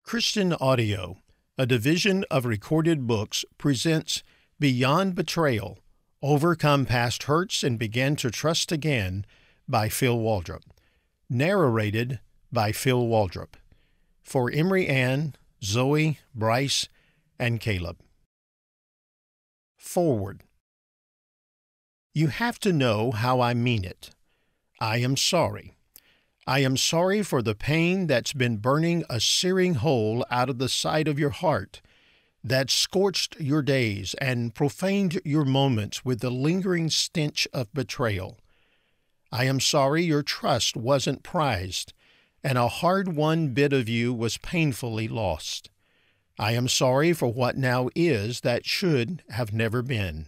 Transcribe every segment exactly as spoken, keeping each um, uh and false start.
Christian Audio, a division of Recorded Books, presents Beyond Betrayal, Overcome Past Hurts and Begin to Trust Again by Phil Waldrep. Narrated by Phil Waldrep. For Emery Ann, Zoe, Bryce, and Caleb. Forward. You have to know how I mean it. I am sorry. I am sorry for the pain that's been burning a searing hole out of the side of your heart, that scorched your days and profaned your moments with the lingering stench of betrayal. I am sorry your trust wasn't prized, and a hard-won bit of you was painfully lost. I am sorry for what now is that should have never been.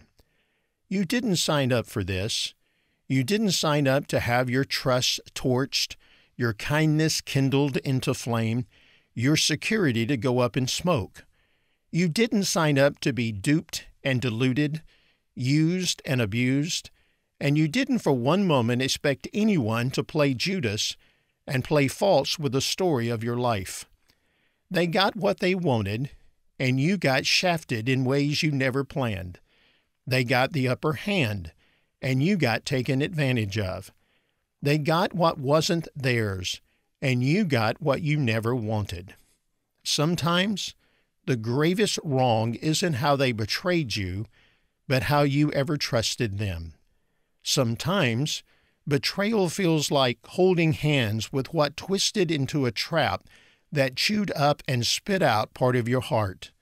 You didn't sign up for this. You didn't sign up to have your trust torched, your kindness kindled into flame, your security to go up in smoke. You didn't sign up to be duped and deluded, used and abused, and you didn't for one moment expect anyone to play Judas and play false with the story of your life. They got what they wanted, and you got shafted in ways you never planned. They got the upper hand, and you got taken advantage of. They got what wasn't theirs, and you got what you never wanted. Sometimes, the gravest wrong isn't how they betrayed you, but how you ever trusted them. Sometimes, betrayal feels like holding hands with what twisted into a trap that chewed up and spit out part of your heart.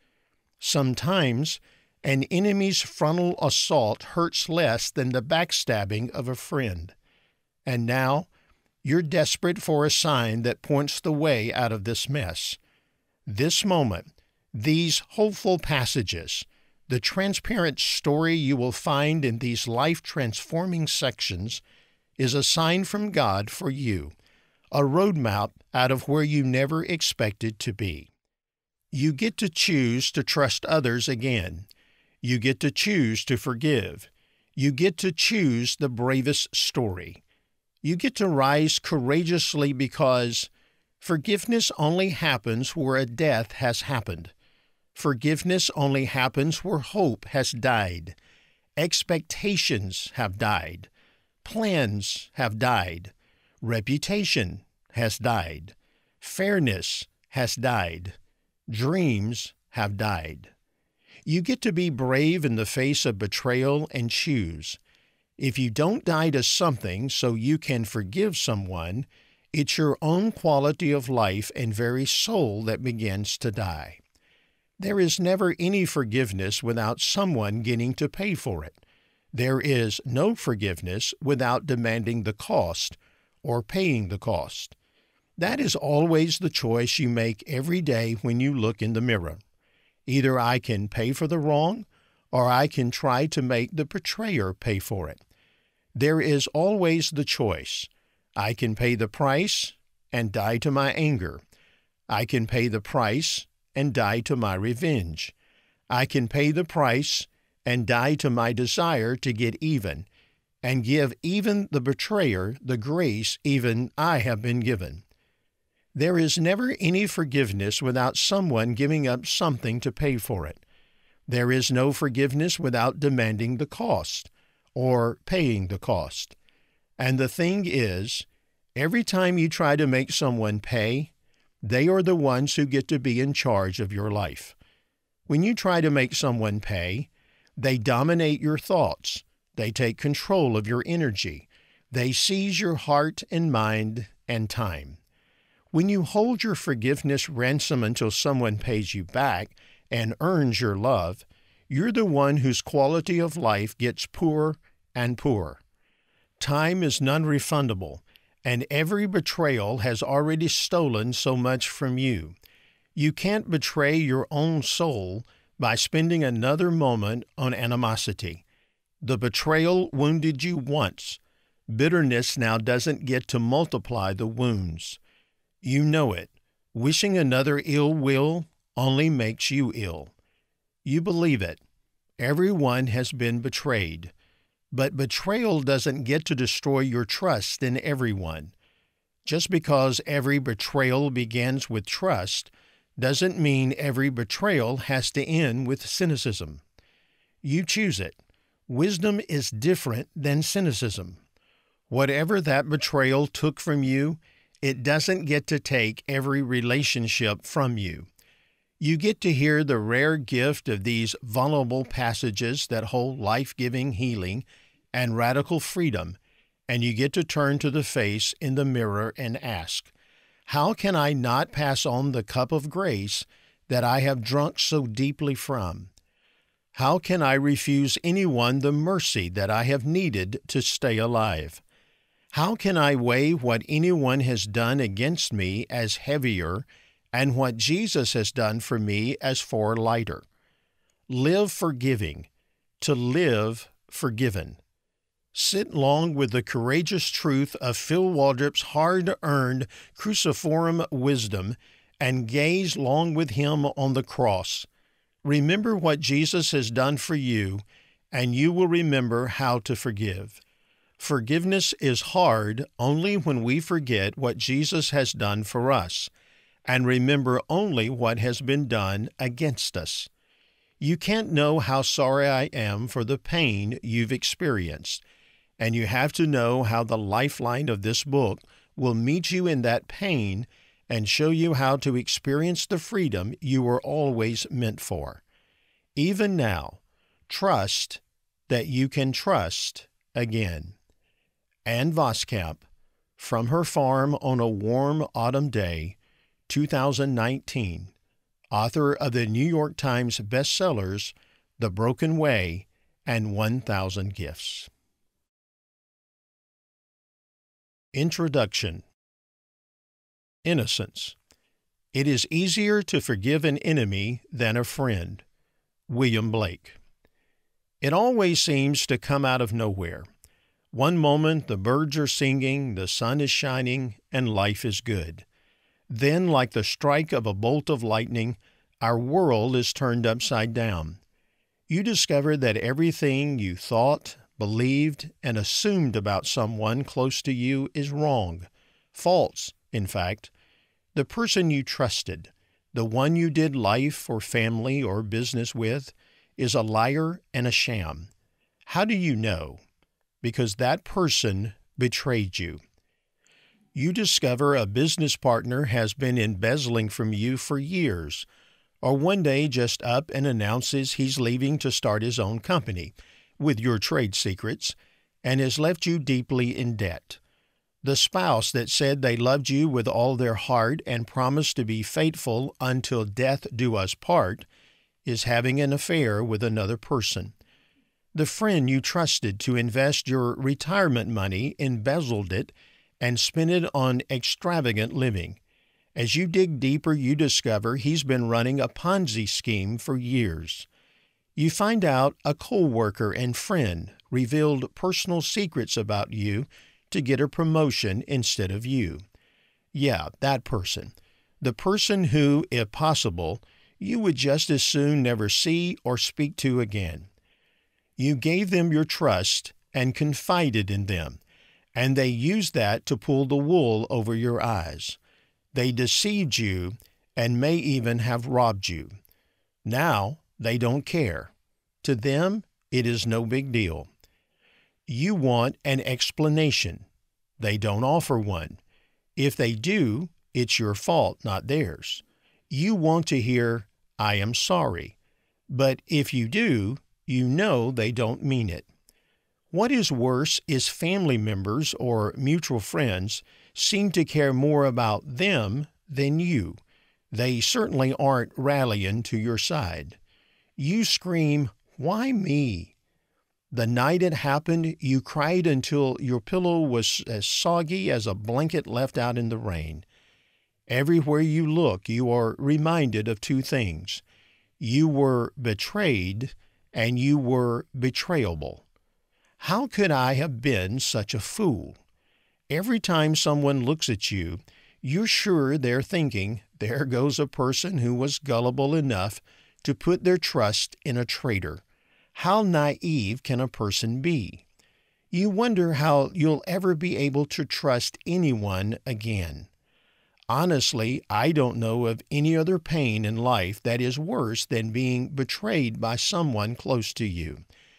Sometimes, an enemy's frontal assault hurts less than the backstabbing of a friend. And now, you're desperate for a sign that points the way out of this mess. This moment, these hopeful passages, the transparent story you will find in these life-transforming sections, is a sign from God for you, a roadmap out of where you never expected to be. You get to choose to trust others again. You get to choose to forgive. You get to choose the bravest story. You get to rise courageously because forgiveness only happens where a death has happened. Forgiveness only happens where hope has died. Expectations have died. Plans have died. Reputation has died. Fairness has died. Dreams have died. You get to be brave in the face of betrayal and choose. If you don't die to something so you can forgive someone, it's your own quality of life and very soul that begins to die. There is never any forgiveness without someone getting to pay for it. There is no forgiveness without demanding the cost or paying the cost. That is always the choice you make every day when you look in the mirror. Either I can pay for the wrong, or I can try to make the betrayer pay for it. There is always the choice. I can pay the price and die to my anger. I can pay the price and die to my revenge. I can pay the price and die to my desire to get even, and give even the betrayer the grace even I have been given. There is never any forgiveness without someone giving up something to pay for it. There is no forgiveness without demanding the cost or paying the cost. And the thing is, every time you try to make someone pay, they are the ones who get to be in charge of your life. When you try to make someone pay, they dominate your thoughts. They take control of your energy. They seize your heart and mind and time. When you hold your forgiveness ransom until someone pays you back and earns your love, you're the one whose quality of life gets poorer and poorer. Time is non-refundable, and every betrayal has already stolen so much from you. You can't betray your own soul by spending another moment on animosity. The betrayal wounded you once. Bitterness now doesn't get to multiply the wounds. You know it. Wishing another ill will only makes you ill. You believe it. Everyone has been betrayed. But betrayal doesn't get to destroy your trust in everyone. Just because every betrayal begins with trust doesn't mean every betrayal has to end with cynicism. You choose it. Wisdom is different than cynicism. Whatever that betrayal took from you, it doesn't get to take every relationship from you. You get to hear the rare gift of these vulnerable passages that hold life-giving healing and radical freedom, and you get to turn to the face in the mirror and ask, how can I not pass on the cup of grace that I have drunk so deeply from? How can I refuse anyone the mercy that I have needed to stay alive? How can I weigh what anyone has done against me as heavier and what Jesus has done for me as far lighter? Live forgiving, to live forgiven. Sit long with the courageous truth of Phil Waldrep's hard-earned cruciform wisdom and gaze long with him on the cross. Remember what Jesus has done for you, and you will remember how to forgive. Forgiveness is hard only when we forget what Jesus has done for us and remember only what has been done against us. You can't know how sorry I am for the pain you've experienced, and you have to know how the lifeline of this book will meet you in that pain and show you how to experience the freedom you were always meant for. Even now, trust that you can trust again. Ann Voskamp, From Her Farm on a Warm Autumn Day, two thousand nineteen, author of the New York Times bestsellers The Broken Way and one thousand Gifts. Introduction. Innocence. It is easier to forgive an enemy than a friend. William Blake. It always seems to come out of nowhere. One moment the birds are singing, the sun is shining, and life is good. Then, like the strike of a bolt of lightning, our world is turned upside down. You discover that everything you thought, believed, and assumed about someone close to you is wrong, false, in fact. The person you trusted, the one you did life or family or business with, is a liar and a sham. How do you know? Because that person betrayed you. You discover a business partner has been embezzling from you for years, or one day just up and announces he's leaving to start his own company with your trade secrets and has left you deeply in debt. The spouse that said they loved you with all their heart and promised to be faithful until death do us part is having an affair with another person. The friend you trusted to invest your retirement money embezzled it and spent it on extravagant living. As you dig deeper, you discover he's been running a Ponzi scheme for years. You find out a co-worker and friend revealed personal secrets about you to get a promotion instead of you. Yeah, that person. The person who, if possible, you would just as soon never see or speak to again. You gave them your trust and confided in them, and they used that to pull the wool over your eyes. They deceived you and may even have robbed you. Now they don't care. To them, it is no big deal. You want an explanation. They don't offer one. If they do, it's your fault, not theirs. You want to hear, "I am sorry." But if you do, you know they don't mean it. What is worse is family members or mutual friends seem to care more about them than you. They certainly aren't rallying to your side. You scream, "Why me?" The night it happened, you cried until your pillow was as soggy as a blanket left out in the rain. Everywhere you look, you are reminded of two things. You were betrayed, and you were betrayable. How could I have been such a fool? Every time someone looks at you, you're sure they're thinking, there goes a person who was gullible enough to put their trust in a traitor. How naive can a person be? You wonder how you'll ever be able to trust anyone again. Honestly, I don't know of any other pain in life that is worse than being betrayed by someone close to you.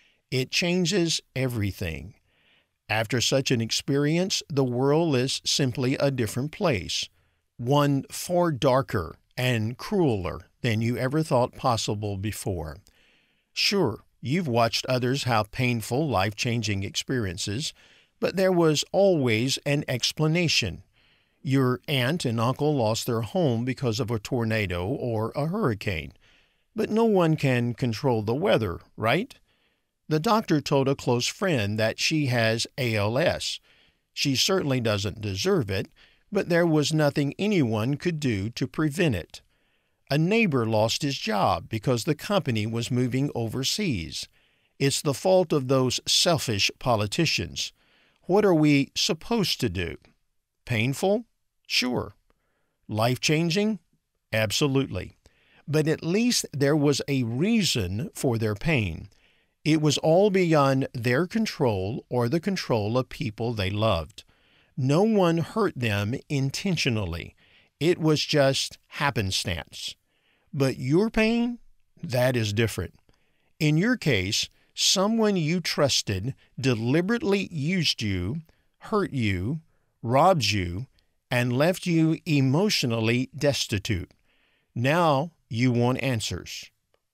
It changes everything. After such an experience, the world is simply a different place, one far darker and crueler than you ever thought possible before. Sure, you've watched others have painful, life-changing experiences, but there was always an explanation. Your aunt and uncle lost their home because of a tornado or a hurricane. But no one can control the weather, right? The doctor told a close friend that she has A L S. She certainly doesn't deserve it, but there was nothing anyone could do to prevent it. A neighbor lost his job because the company was moving overseas. It's the fault of those selfish politicians. What are we supposed to do? Painful? Sure. Life-changing? Absolutely. But at least there was a reason for their pain. It was all beyond their control or the control of people they loved. No one hurt them intentionally. It was just happenstance. But your pain? That is different. In your case, someone you trusted deliberately used you, hurt you, robbed you, and left you emotionally destitute. Now you want answers.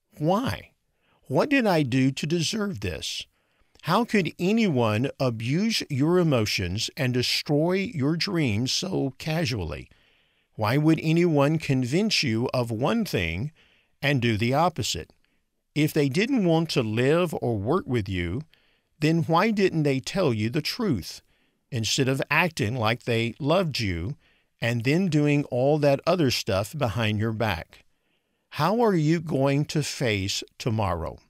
Why? What did I do to deserve this? How could anyone abuse your emotions and destroy your dreams so casually? Why would anyone convince you of one thing and do the opposite? If they didn't want to live or work with you, then why didn't they tell you the truth instead of acting like they loved you and then doing all that other stuff behind your back? How are you going to face tomorrow?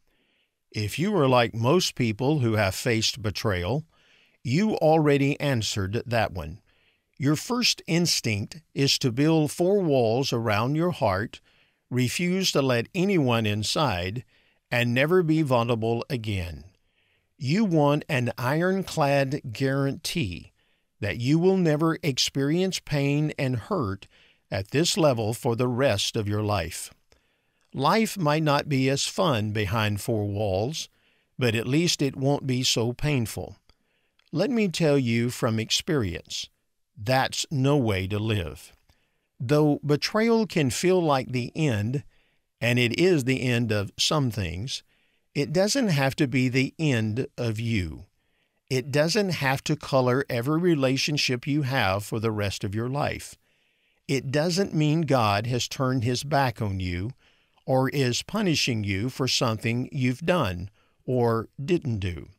If you are like most people who have faced betrayal, you already answered that one. Your first instinct is to build four walls around your heart, refuse to let anyone inside, and never be vulnerable again. You want an ironclad guarantee that you will never experience pain and hurt at this level for the rest of your life. Life might not be as fun behind four walls, but at least it won't be so painful. Let me tell you from experience, that's no way to live. Though betrayal can feel like the end, and it is the end of some things, it doesn't have to be the end of you. It doesn't have to color every relationship you have for the rest of your life. It doesn't mean God has turned his back on you or is punishing you for something you've done or didn't do.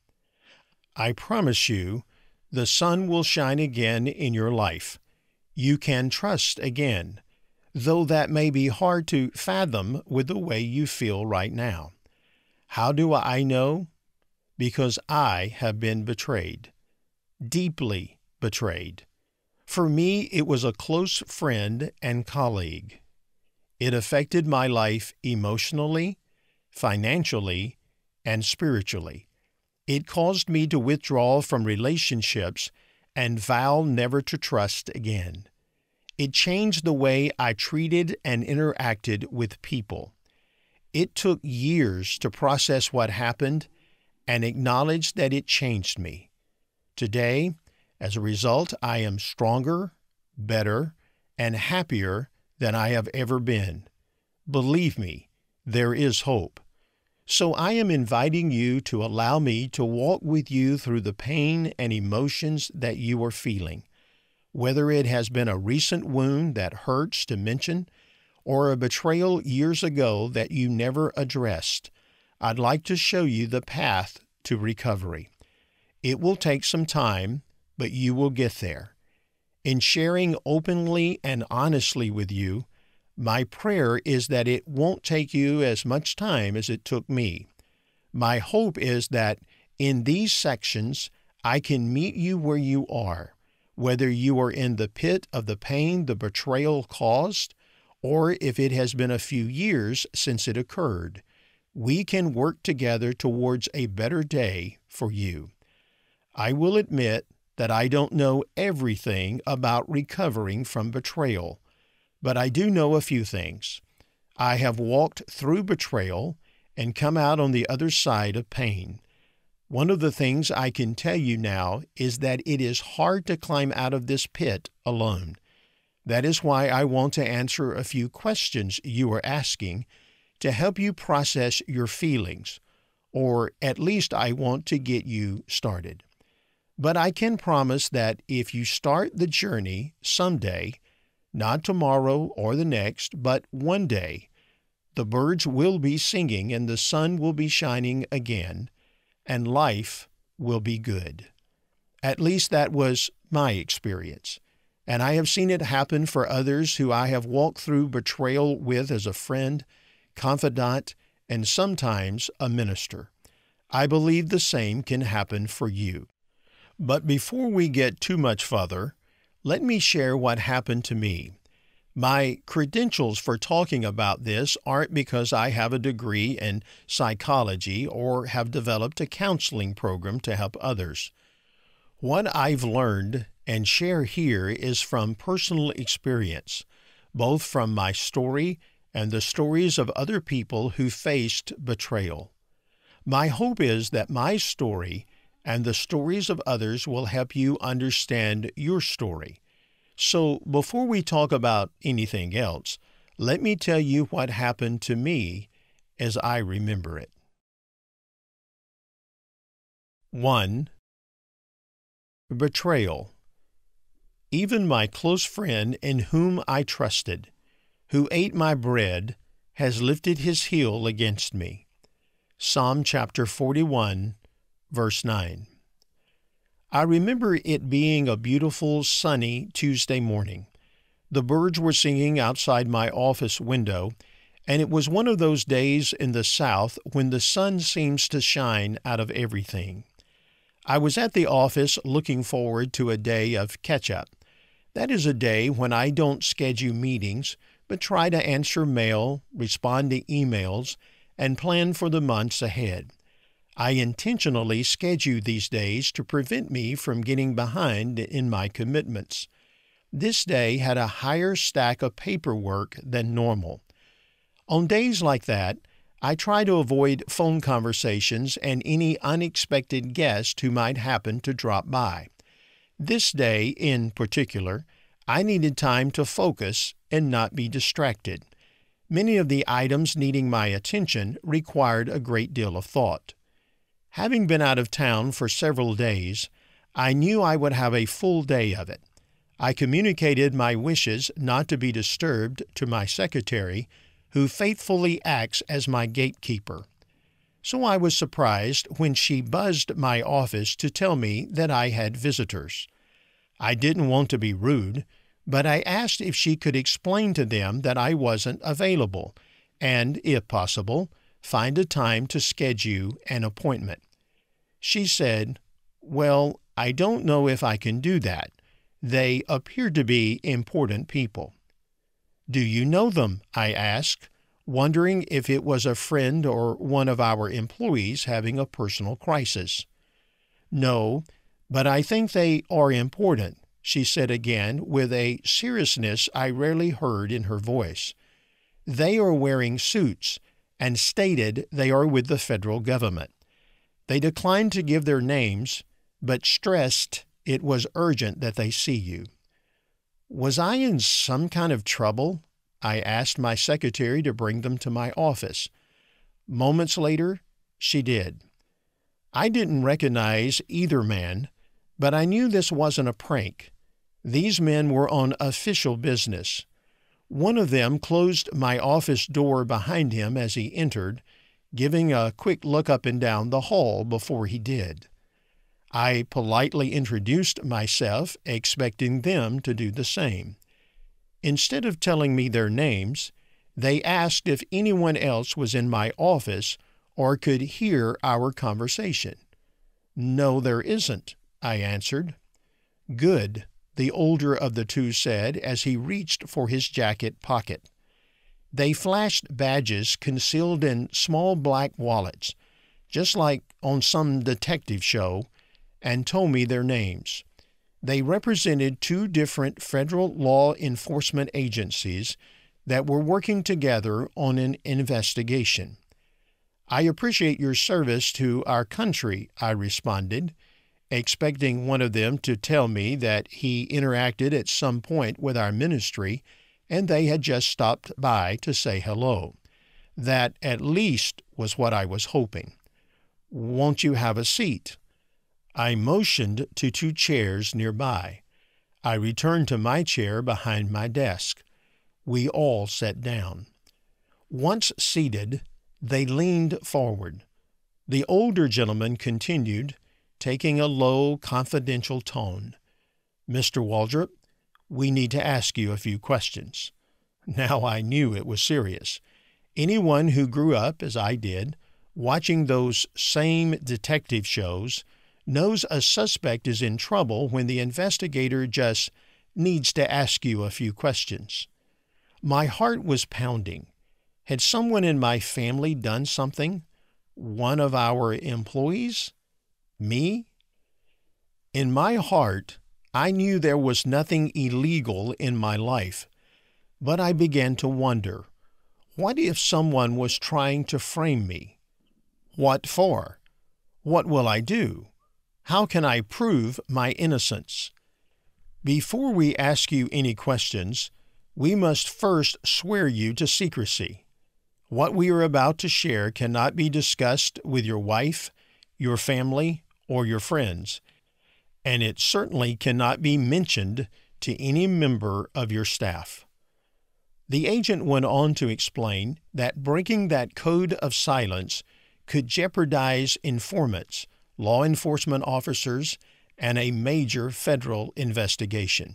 I promise you, the sun will shine again in your life. You can trust again, though that may be hard to fathom with the way you feel right now. How do I know? Because I have been betrayed, deeply betrayed. For me, it was a close friend and colleague. It affected my life emotionally, financially, and spiritually. It caused me to withdraw from relationships and vow never to trust again. It changed the way I treated and interacted with people. It took years to process what happened and acknowledge that it changed me. Today, as a result, I am stronger, better, and happier than I have ever been. Believe me, there is hope. So I am inviting you to allow me to walk with you through the pain and emotions that you are feeling. Whether it has been a recent wound that hurts to mention or a betrayal years ago that you never addressed, I'd like to show you the path to recovery. It will take some time, but you will get there. In sharing openly and honestly with you, my prayer is that it won't take you as much time as it took me. My hope is that in these sections, I can meet you where you are, whether you are in the pit of the pain the betrayal caused, or if it has been a few years since it occurred. We can work together towards a better day for you. I will admit that I don't know everything about recovering from betrayal, but I do know a few things. I have walked through betrayal and come out on the other side of pain. One of the things I can tell you now is that it is hard to climb out of this pit alone. That is why I want to answer a few questions you are asking to help you process your feelings, or at least I want to get you started. But I can promise that if you start the journey someday, not tomorrow or the next, but one day, the birds will be singing and the sun will be shining again, and life will be good. At least that was my experience, and I have seen it happen for others who I have walked through betrayal with as a friend, confidant, and sometimes a minister. I believe the same can happen for you. But before we get too much further, let me share what happened to me. My credentials for talking about this aren't because I have a degree in psychology or have developed a counseling program to help others. What I've learned and share here is from personal experience, both from my story and the stories of other people who faced betrayal. My hope is that my story and the stories of others will help you understand your story. So before we talk about anything else, let me tell you what happened to me as I remember it. one. Betrayal. Even my close friend in whom I trusted, who ate my bread, has lifted his heel against me. Psalm chapter forty-one, verse nine. I remember it being a beautiful, sunny Tuesday morning. The birds were singing outside my office window, and it was one of those days in the South when the sun seems to shine out of everything. I was at the office looking forward to a day of catch-up. That is a day when I don't schedule meetings, but try to answer mail, respond to emails, and plan for the months ahead. I intentionally schedule these days to prevent me from getting behind in my commitments. This day had a higher stack of paperwork than normal. On days like that, I try to avoid phone conversations and any unexpected guest who might happen to drop by. This day, in particular, I needed time to focus and not be distracted. Many of the items needing my attention required a great deal of thought. Having been out of town for several days, I knew I would have a full day of it. I communicated my wishes not to be disturbed to my secretary, who faithfully acts as my gatekeeper. So I was surprised when she buzzed my office to tell me that I had visitors. I didn't want to be rude, but I asked if she could explain to them that I wasn't available and, if possible, find a time to schedule an appointment. She said, "Well, I don't know if I can do that. They appear to be important people." "Do you know them?" I asked, wondering if it was a friend or one of our employees having a personal crisis. "No, but I think they are important," she said again with a seriousness I rarely heard in her voice. "They are wearing suits and stated they are with the federal government. They declined to give their names, but stressed it was urgent that they see you." Was I in some kind of trouble? I asked my secretary to bring them to my office. Moments later, she did. I didn't recognize either man, but I knew this wasn't a prank. These men were on official business. One of them closed my office door behind him as he entered, giving a quick look up and down the hall before he did. I politely introduced myself, expecting them to do the same. Instead of telling me their names, they asked if anyone else was in my office or could hear our conversation. "No, there isn't," I answered. "Good," the older of the two said as he reached for his jacket pocket. They flashed badges concealed in small black wallets, just like on some detective show, and told me their names. They represented two different federal law enforcement agencies that were working together on an investigation. "I appreciate your service to our country," I responded, expecting one of them to tell me that he interacted at some point with our ministry and they had just stopped by to say hello. That at least was what I was hoping. "Won't you have a seat?" I motioned to two chairs nearby. I returned to my chair behind my desk. We all sat down. Once seated, they leaned forward. The older gentleman continued, taking a low, confidential tone. "Mister Waldrep, we need to ask you a few questions." Now I knew it was serious. Anyone who grew up, as I did, watching those same detective shows knows a suspect is in trouble when the investigator just needs to ask you a few questions. My heart was pounding. Had someone in my family done something? One of our employees? Me? In my heart, I knew there was nothing illegal in my life, but I began to wonder, what if someone was trying to frame me? What for? What will I do? How can I prove my innocence? Before we ask you any questions, we must first swear you to secrecy. What we are about to share cannot be discussed with your wife, your family, or your friends, and it certainly cannot be mentioned to any member of your staff. The agent went on to explain that breaking that code of silence could jeopardize informants, law enforcement officers, and a major federal investigation.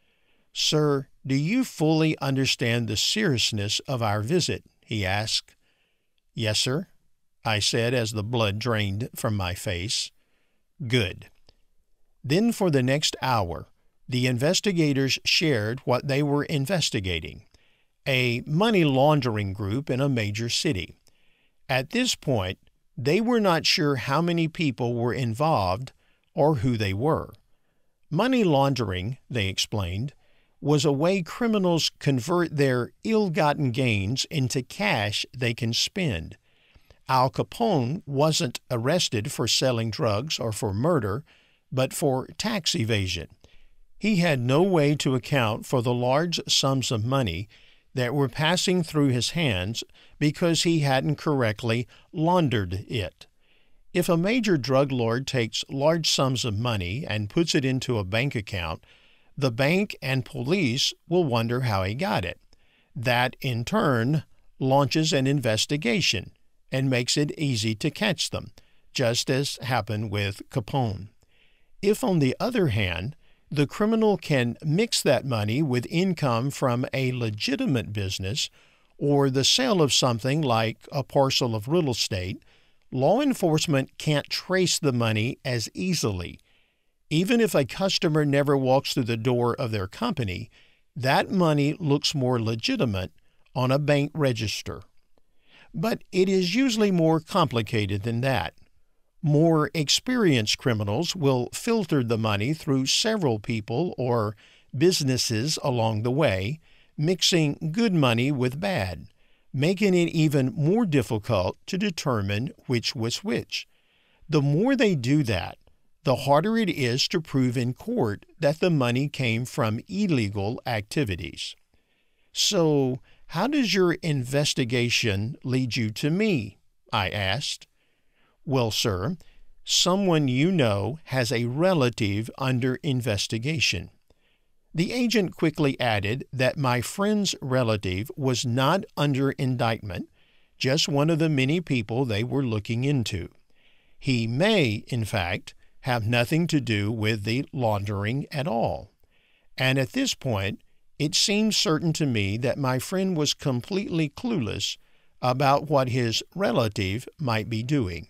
"Sir, do you fully understand the seriousness of our visit?" he asked. "Yes, sir," I said as the blood drained from my face. "Good." Then for the next hour, the investigators shared what they were investigating, a money laundering group in a major city. At this point, they were not sure how many people were involved or who they were. Money laundering, they explained, was a way criminals convert their ill-gotten gains into cash they can spend. Al Capone wasn't arrested for selling drugs or for murder, but for tax evasion. He had no way to account for the large sums of money that were passing through his hands because he hadn't correctly laundered it. If a major drug lord takes large sums of money and puts it into a bank account, the bank and police will wonder how he got it. That, in turn, launches an investigation and makes it easy to catch them, just as happened with Capone. If, on the other hand, the criminal can mix that money with income from a legitimate business or the sale of something like a parcel of real estate, law enforcement can't trace the money as easily. Even if a customer never walks through the door of their company, that money looks more legitimate on a bank register. But it is usually more complicated than that. More experienced criminals will filter the money through several people or businesses along the way, mixing good money with bad, making it even more difficult to determine which was which. The more they do that, the harder it is to prove in court that the money came from illegal activities. So, how does your investigation lead you to me? I asked. Well, sir, someone you know has a relative under investigation. The agent quickly added that my friend's relative was not under indictment, just one of the many people they were looking into. He may, in fact, have nothing to do with the laundering at all. And at this point, it seemed certain to me that my friend was completely clueless about what his relative might be doing.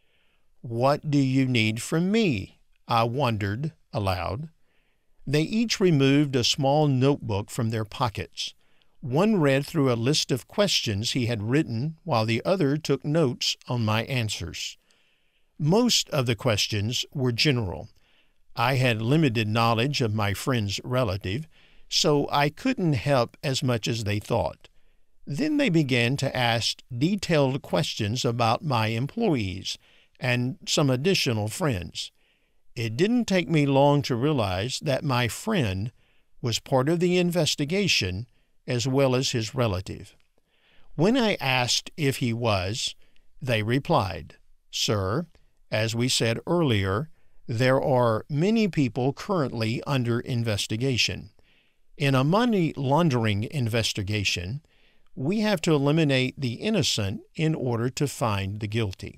"What do you need from me?" I wondered aloud. They each removed a small notebook from their pockets. One read through a list of questions he had written, while the other took notes on my answers. Most of the questions were general. I had limited knowledge of my friend's relative, so I couldn't help as much as they thought. Then they began to ask detailed questions about my employees and some additional friends. It didn't take me long to realize that my friend was part of the investigation as well as his relative. When I asked if he was, they replied, "Sir, as we said earlier, there are many people currently under investigation. In a money laundering investigation, we have to eliminate the innocent in order to find the guilty."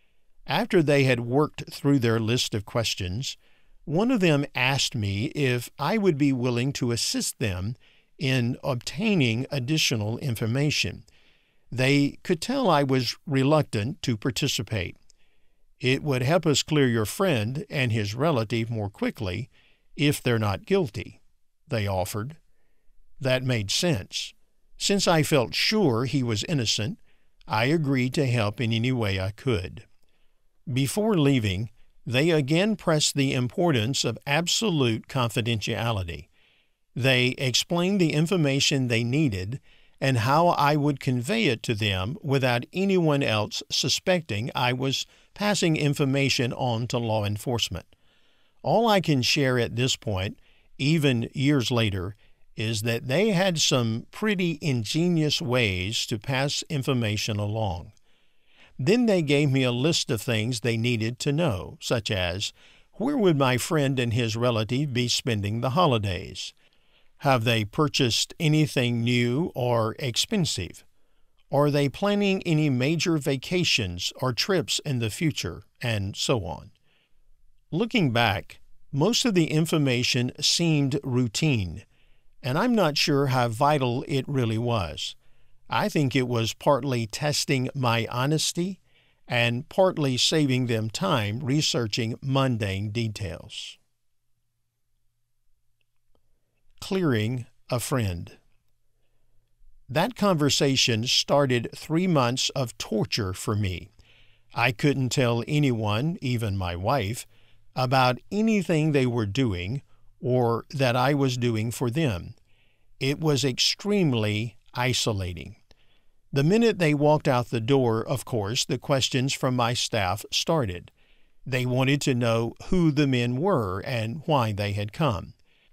After they had worked through their list of questions, one of them asked me if I would be willing to assist them in obtaining additional information. They could tell I was reluctant to participate. "It would help us clear your friend and his relative more quickly if they're not guilty," they offered. That made sense. Since I felt sure he was innocent, I agreed to help in any way I could. Before leaving, they again pressed the importance of absolute confidentiality. They explained the information they needed and how I would convey it to them without anyone else suspecting I was passing information on to law enforcement. All I can share at this point, even years later, is that they had some pretty ingenious ways to pass information along. Then they gave me a list of things they needed to know, such as, where would my friend and his relative be spending the holidays? Have they purchased anything new or expensive? Are they planning any major vacations or trips in the future? And so on. Looking back, most of the information seemed routine, and I'm not sure how vital it really was. I think it was partly testing my honesty and partly saving them time researching mundane details. Clearing a friend. That conversation started three months of torture for me. I couldn't tell anyone, even my wife, about anything they were doing or that I was doing for them. It was extremely isolating. The minute they walked out the door, of course, the questions from my staff started. They wanted to know who the men were and why they had come.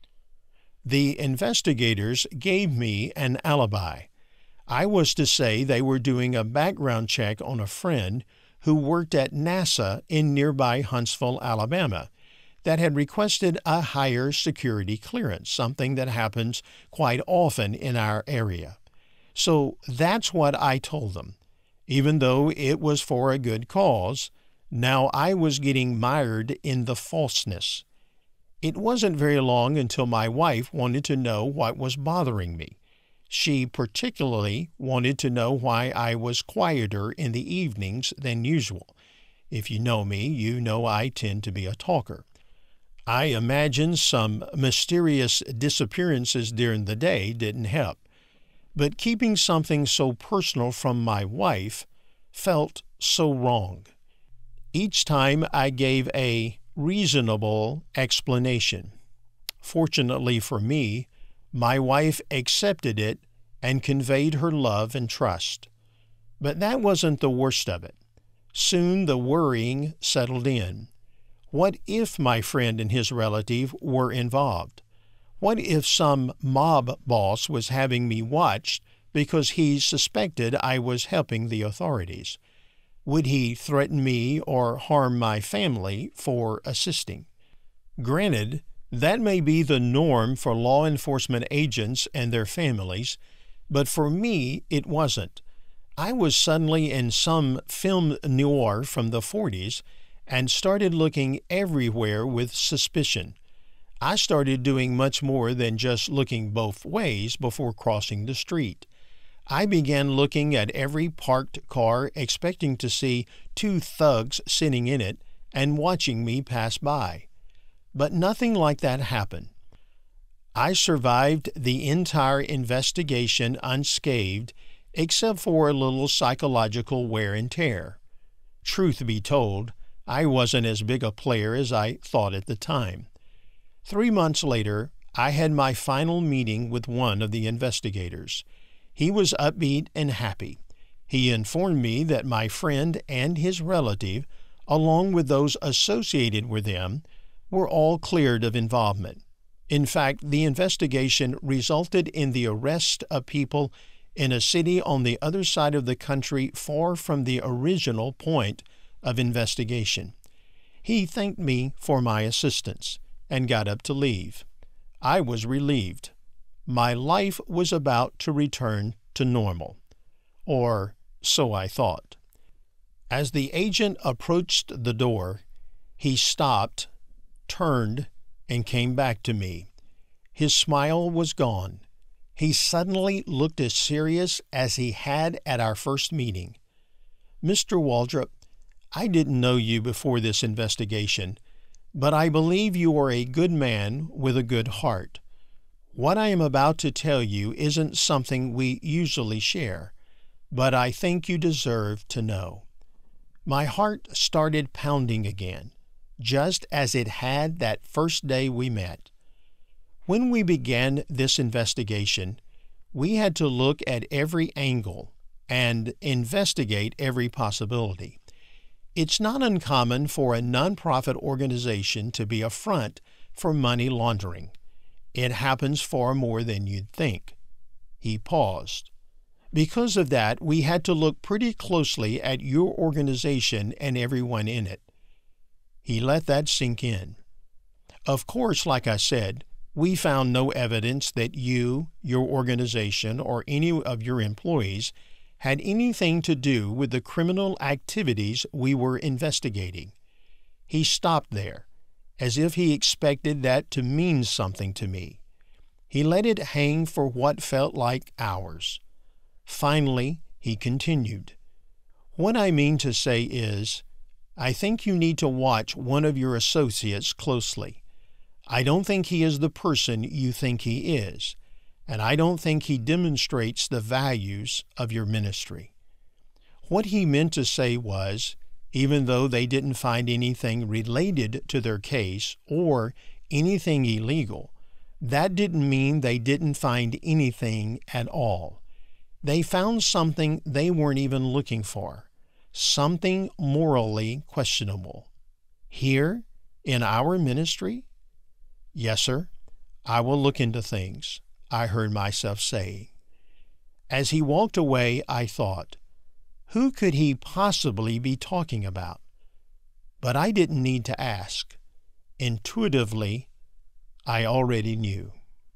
The investigators gave me an alibi. I was to say they were doing a background check on a friend who worked at NASA in nearby Huntsville, Alabama, that had requested a higher security clearance, something that happens quite often in our area. So that's what I told them. Even though it was for a good cause, now I was getting mired in the falseness. It wasn't very long until my wife wanted to know what was bothering me. She particularly wanted to know why I was quieter in the evenings than usual. If you know me, you know I tend to be a talker. I imagine some mysterious disappearances during the day didn't help. But keeping something so personal from my wife felt so wrong. Each time I gave a reasonable explanation. Fortunately for me, my wife accepted it and conveyed her love and trust. But that wasn't the worst of it. Soon the worrying settled in. What if my friend and his relative were involved? What if some mob boss was having me watched because he suspected I was helping the authorities? Would he threaten me or harm my family for assisting? Granted, that may be the norm for law enforcement agents and their families, but for me it wasn't. I was suddenly in some film noir from the forties and started looking everywhere with suspicion. I started doing much more than just looking both ways before crossing the street. I began looking at every parked car, expecting to see two thugs sitting in it and watching me pass by. But nothing like that happened. I survived the entire investigation unscathed, except for a little psychological wear and tear. Truth be told, I wasn't as big a player as I thought at the time. Three months later, I had my final meeting with one of the investigators. He was upbeat and happy. He informed me that my friend and his relative, along with those associated with them, were all cleared of involvement. In fact, the investigation resulted in the arrest of people in a city on the other side of the country far from the original point of investigation. He thanked me for my assistance and got up to leave. I was relieved. My life was about to return to normal. Or so I thought. As the agent approached the door, he stopped, turned, and came back to me. His smile was gone. He suddenly looked as serious as he had at our first meeting. "Mister Waldrep, I didn't know you before this investigation, but I believe you are a good man with a good heart. What I am about to tell you isn't something we usually share, but I think you deserve to know." My heart started pounding again, just as it had that first day we met. When we began this investigation, we had to look at every angle and investigate every possibility. It's not uncommon for a nonprofit organization to be a front for money laundering. It happens far more than you'd think. He paused. Because of that, we had to look pretty closely at your organization and everyone in it. He let that sink in. Of course, like I said, we found no evidence that you, your organization, or any of your employees had anything to do with the criminal activities we were investigating. He stopped there, as if he expected that to mean something to me. He let it hang for what felt like hours. Finally, he continued. "What I mean to say is, I think you need to watch one of your associates closely. I don't think he is the person you think he is, and I don't think he demonstrates the values of your ministry." What he meant to say was, even though they didn't find anything related to their case or anything illegal, that didn't mean they didn't find anything at all. They found something they weren't even looking for, something morally questionable. Here, in our ministry? "Yes, sir. I will look into things," I heard myself saying. As he walked away, I thought, who could he possibly be talking about? But I didn't need to ask. Intuitively, I already knew.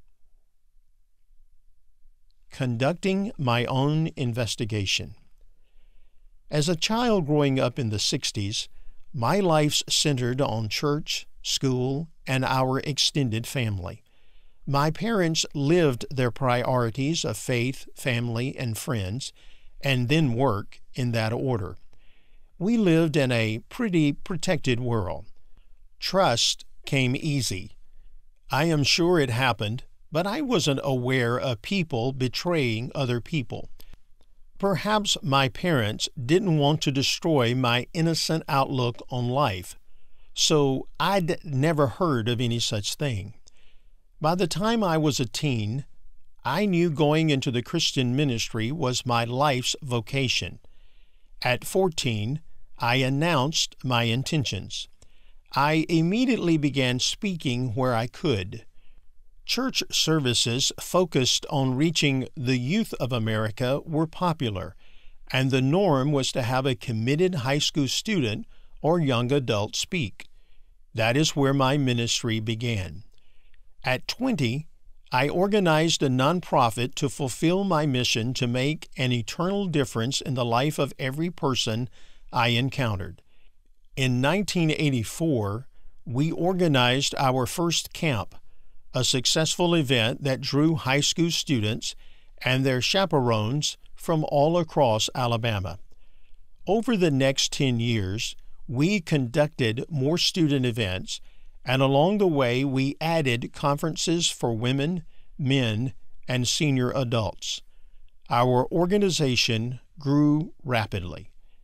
Conducting my own investigation. As a child growing up in the sixties, my life centered on church, school, and our extended family. My parents lived their priorities of faith, family, and friends, and then work in that order. We lived in a pretty protected world. Trust came easy. I am sure it happened, but I wasn't aware of people betraying other people. Perhaps my parents didn't want to destroy my innocent outlook on life, so I'd never heard of any such thing. By the time I was a teen, I knew going into the Christian ministry was my life's vocation. At fourteen, I announced my intentions. I immediately began speaking where I could. Church services focused on reaching the youth of America were popular, and the norm was to have a committed high school student or young adult speak. That is where my ministry began. At twenty, I organized a nonprofit to fulfill my mission to make an eternal difference in the life of every person I encountered. In nineteen eighty-four, we organized our first camp, a successful event that drew high school students and their chaperones from all across Alabama. Over the next ten years, we conducted more student events, and along the way we added conferences for women, men, and senior adults. Our organization grew rapidly.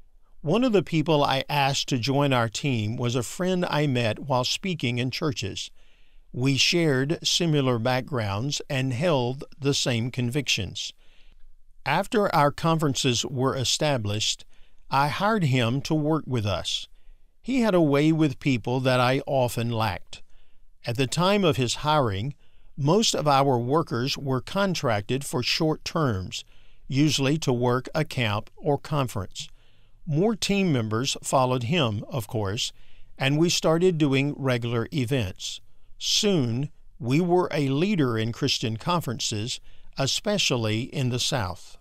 One of the people I asked to join our team was a friend I met while speaking in churches. We shared similar backgrounds and held the same convictions. After our conferences were established, I hired him to work with us. He had a way with people that I often lacked. At the time of his hiring, most of our workers were contracted for short terms, usually to work a camp or conference. More team members followed him, of course, and we started doing regular events. Soon, we were a leader in Christian conferences, especially in the South.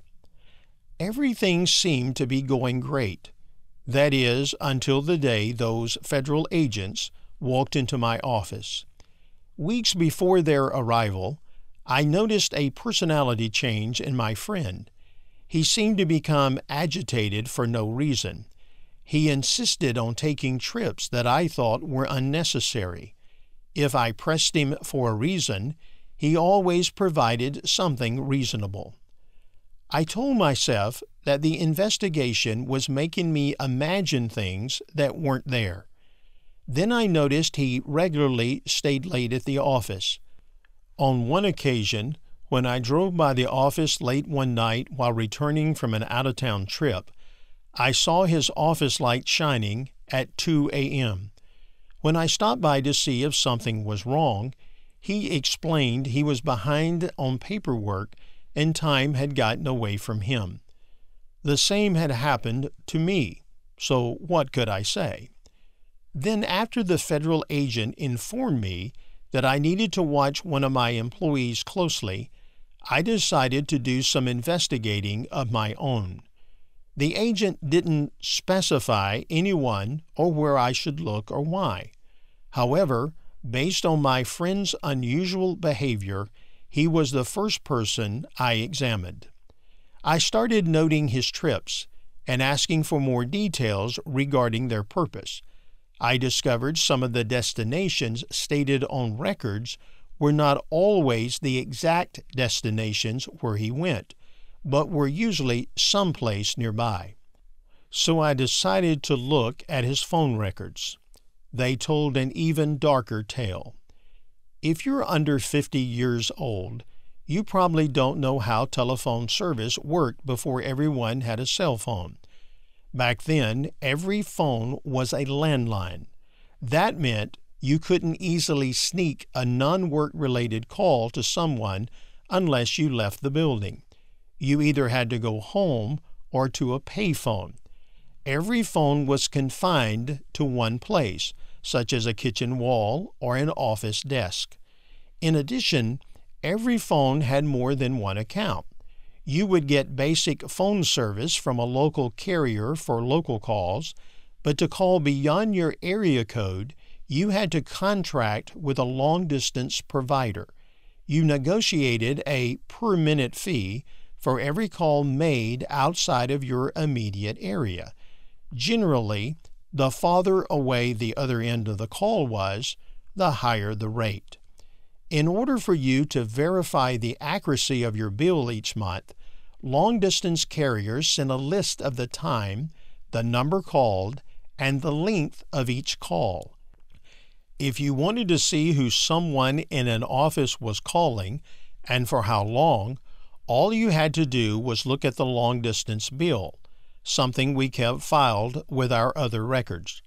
Everything seemed to be going great. That is, until the day those federal agents walked into my office. Weeks before their arrival, I noticed a personality change in my friend. He seemed to become agitated for no reason. He insisted on taking trips that I thought were unnecessary. If I pressed him for a reason, he always provided something reasonable. I told myself that the investigation was making me imagine things that weren't there. Then I noticed he regularly stayed late at the office. On one occasion, when I drove by the office late one night while returning from an out-of-town trip, I saw his office light shining at two a.m. When I stopped by to see if something was wrong, he explained he was behind on paperwork and time had gotten away from him. The same had happened to me, so what could I say? Then, after the federal agent informed me that I needed to watch one of my employees closely, I decided to do some investigating of my own. The agent didn't specify anyone or where I should look or why. However, based on my friend's unusual behavior, he was the first person I examined. I started noting his trips and asking for more details regarding their purpose. I discovered some of the destinations stated on records were not always the exact destinations where he went, but were usually someplace nearby. So I decided to look at his phone records. They told an even darker tale. If you're under fifty years old, you probably don't know how telephone service worked before everyone had a cell phone. Back then, every phone was a landline. That meant you couldn't easily sneak a non-work-related call to someone unless you left the building. You either had to go home or to a payphone. Every phone was confined to one place, such as a kitchen wall or an office desk. In addition, every phone had more than one account. You would get basic phone service from a local carrier for local calls, but to call beyond your area code, you had to contract with a long-distance provider. You negotiated a per-minute fee for every call made outside of your immediate area. Generally, the farther away the other end of the call was, the higher the rate. In order for you to verify the accuracy of your bill each month, long-distance carriers sent a list of the time, the number called, and the length of each call. If you wanted to see who someone in an office was calling and for how long, all you had to do was look at the long-distance bill, something we kept filed with our other records.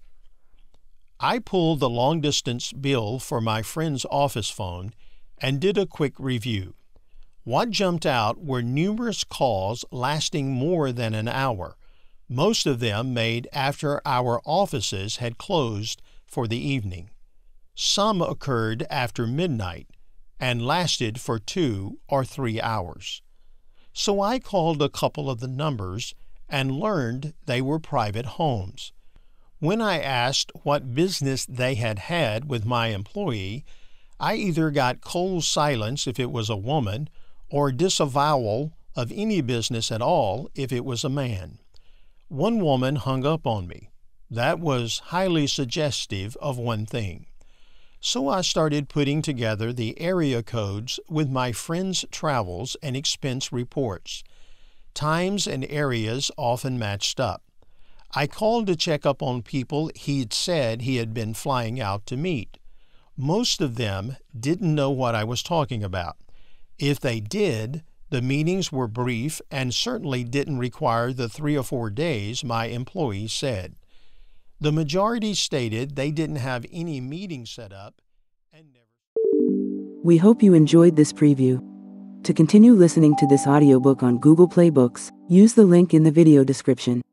I pulled the long-distance bill for my friend's office phone and did a quick review. What jumped out were numerous calls lasting more than an hour, most of them made after our offices had closed for the evening. Some occurred after midnight and lasted for two or three hours. So I called a couple of the numbers and learned they were private homes. When I asked what business they had had with my employee, I either got cold silence if it was a woman or disavowal of any business at all if it was a man. One woman hung up on me. That was highly suggestive of one thing. So I started putting together the area codes with my friend's travels and expense reports. Times and areas often matched up. I called to check up on people he'd said he had been flying out to meet. Most of them didn't know what I was talking about. If they did, the meetings were brief and certainly didn't require the three or four days my employees said. The majority stated they didn't have any meetings set up and never. We hope you enjoyed this preview. To continue listening to this audiobook on Google Play Books, use the link in the video description.